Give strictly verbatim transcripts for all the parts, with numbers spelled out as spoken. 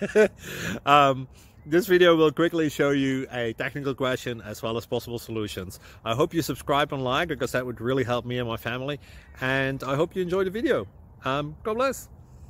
um, this video will quickly show you a technical question as well as possible solutions. I hope you subscribe and like, because that would really help me and my family. And I hope you enjoy the video. Um, God bless.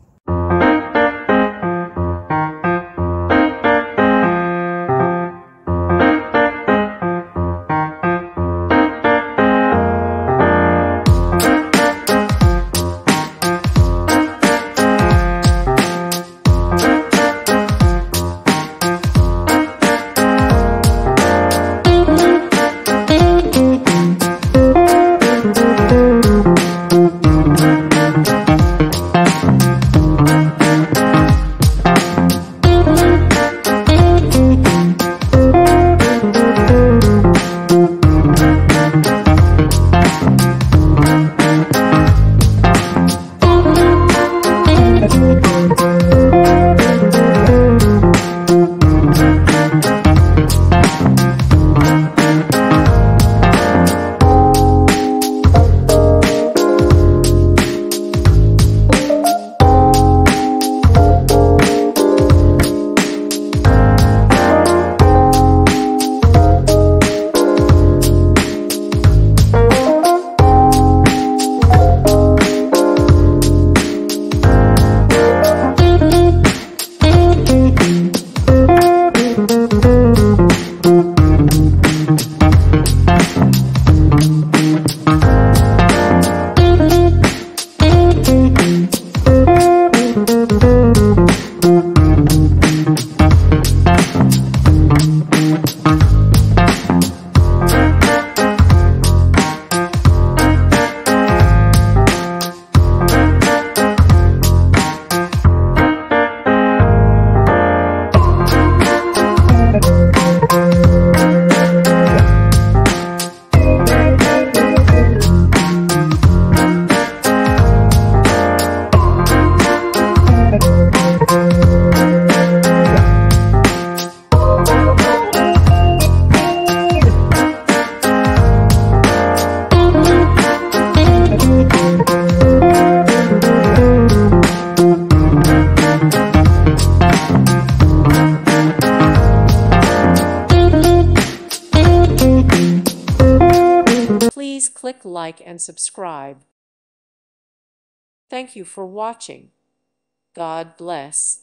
Please click like and subscribe. Thank you for watching. God bless.